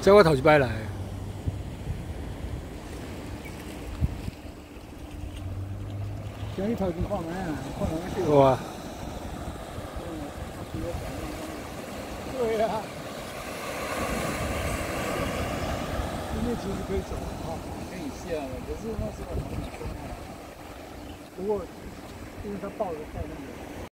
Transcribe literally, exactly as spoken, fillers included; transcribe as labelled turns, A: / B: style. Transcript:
A: 这我头一摆来。
B: 像你头前看咩啊？看哪个对？
A: 哇！
B: 对啊。今天其实可以走哈，可以下了，可是那时候很凶啊。不过，因为他抱着太那个。